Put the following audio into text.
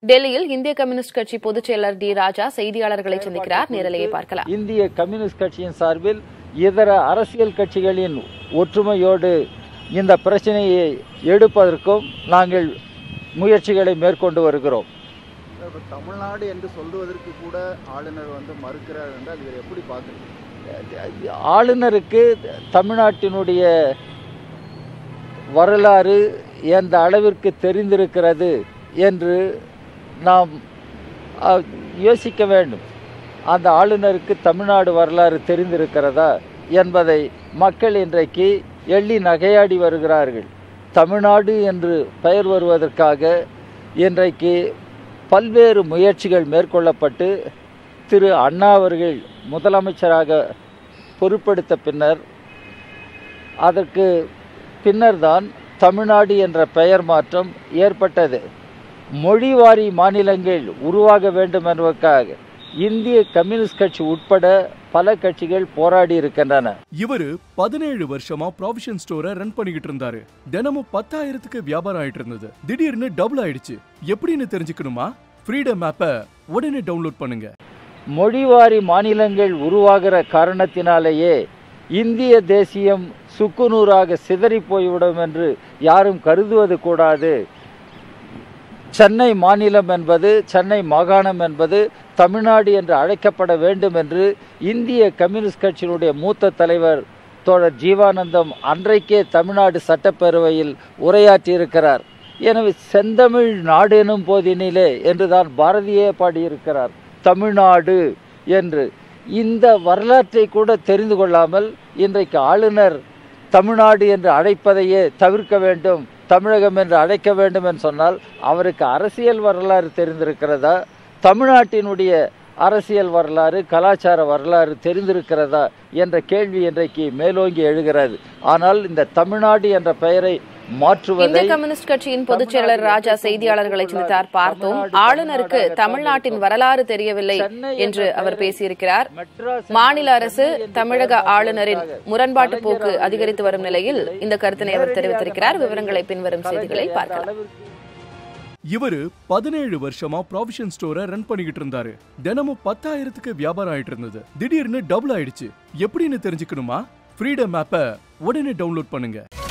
டெல்லியில் இந்திய கம்யூனிஸ்ட் கட்சி பொதுச் செயலர் டி ராஜா செய்தியாளர்களை சந்திக்கிறார். நேரலையை பார்க்கலாம். இந்திய கம்யூனிஸ்ட் கட்சியின் சார்பில் இதர அரசியல் கட்சிகளின் ஒற்றுமையோடு இந்த பிரச்சனையை எடுப்பதற்கும் நாங்கள் முயற்சிகளை மேற்கொண்டு வருகிறோம். தமிழ்நாடு என்று சொல்வதற்கு கூட ஆளுநர் மறுக்கிறார் என்றால் இதை எப்படி பார்க்குறீங்க? ஆளுநருக்கு தமிழ்நாட்டினுடைய வரலாறு எந்த அளவிற்கு தெரிந்திருக்கிறது என்று நாம் யோசிக்க வேண்டும். அந்த ஆளுநருக்கு தமிழ்நாடு வரலாறு தெரிந்திருக்கிறதா என்பதை மக்கள் இன்றைக்கு எள்ளி நகையாடி வருகிறார்கள். தமிழ்நாடு என்று பெயர் வருவதற்காக இன்றைக்கு பல்வேறு முயற்சிகள் மேற்கொள்ளப்பட்டு திரு அண்ணா அவர்கள் முதலமைச்சராக பொறுப்பெடுத்த பின்னர் அதற்கு பின்னர்தான் தமிழ்நாடு என்ற பெயர் மாற்றம் ஏற்பட்டது. மொழிவாரி மாநிலங்கள் உருவாக வேண்டும் என்பதற்காக இந்திய கம்யூனிஸ்ட் கட்சி உட்பட பல கட்சிகள் போராடி இருக்கின்றன. இவரு 17 வருஷமா ப்ரொவிஷன் ஸ்டோரை ரன் பண்ணிக்கிட்டு இருந்தாரு. தினமும் 10,000க்கு வியாபாரம் ஆயிட்டு இருந்தது. திடீர்னு டபுள் ஆயிடுச்சு. எப்படின்னு தெரிஞ்சுக்கணுமா? ஃப்ரீடம் ஆப்பை உடனே டவுன்லோட் பண்ணுங்க. மொழிவாரி மாநிலங்கள் உருவாகிற காரணத்தினாலேயே இந்திய தேசியம் சுக்குநூறாக சிதறி போய்விடும் என்று யாரும் கருதுவது கூடாது. சென்னை மாநிலம் என்பது, சென்னை மாகாணம் என்பது தமிழ்நாடு என்று அழைக்கப்பட வேண்டும் என்று இந்திய கம்யூனிஸ்ட் கட்சியினுடைய மூத்த தலைவர் தோழர் ஜீவானந்தம் அன்றைக்கே தமிழ்நாடு சட்டப்பேரவையில் உரையாற்றியிருக்கிறார். எனவே செந்தமிழ் நாடு எனும் போதினிலே என்றுதான் பாரதியே பாடியிருக்கிறார் தமிழ்நாடு என்று. இந்த வரலாற்றை கூட தெரிந்து கொள்ளாமல் இன்றைக்கு ஆளுநர் தமிழ்நாடு என்று அழைப்பதையே தவிர்க்க வேண்டும், தமிழகம் என்று அழைக்க வேண்டும் என்று சொன்னால் அவருக்கு அரசியல் வரலாறு தெரிந்திருக்கிறதா, தமிழ்நாட்டினுடைய அரசியல் வரலாறு கலாச்சார வரலாறு தெரிந்திருக்கிறதா என்ற கேள்வி இன்றைக்கு மேலோங்கி எழுகிறது. ஆனால் இந்த தமிழ்நாடு என்ற பெயரை மாற்றுவதை இந்திய கம்யூனிஸ்ட் கட்சியின் பொதுச் செயலர் ராஜா செய்தியாளர்களை சந்தித்தார். பார்த்தோம். ஆளுநருக்கு தமிழ்நாட்டின் வரலாறு தெரியவில்லை என்று அவர் பேசியிருக்கிறார். மாநில அரசு தமிழக ஆளுநரின் முரண்பாட்டு போக்கு அதிகரித்து வரும் நிலையில் இந்த கருத்தினை அவர் தெரிவித்திருக்கிறார். விவரங்களை பின்வரும் செய்திகளை பார்க்கலாம். இவரு 17 வருஷமா ப்ரொவிஷன் ஸ்டோரை ரன் பண்ணிக்கிட்டு இருந்தாரு. தினமும் 10,000க்கு வியாபாரம் ஆயிட்டு இருந்தது. திடீர்னு டபுள் ஆயிடுச்சு. எப்படின்னு தெரிஞ்சுக்கணுமா? ஃப்ரீடம் ஆப்பை உடனே டவுன்லோட் பண்ணுங்க.